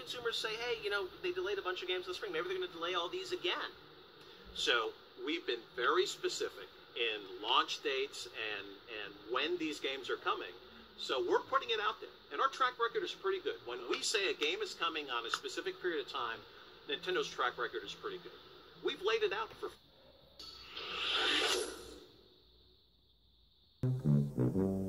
consumers say, hey, they delayed a bunch of games in the spring. Maybe they're going to delay all these again. So we've been very specific in launch dates and when these games are coming. So we're putting it out there. And our track record is pretty good. When we say a game is coming on a specific period of time, Nintendo's track record is pretty good. We've laid it out for...